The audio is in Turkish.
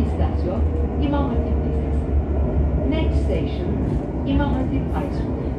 istasyon İmam Hatip Lisesi. Next station İmam Hatip High School.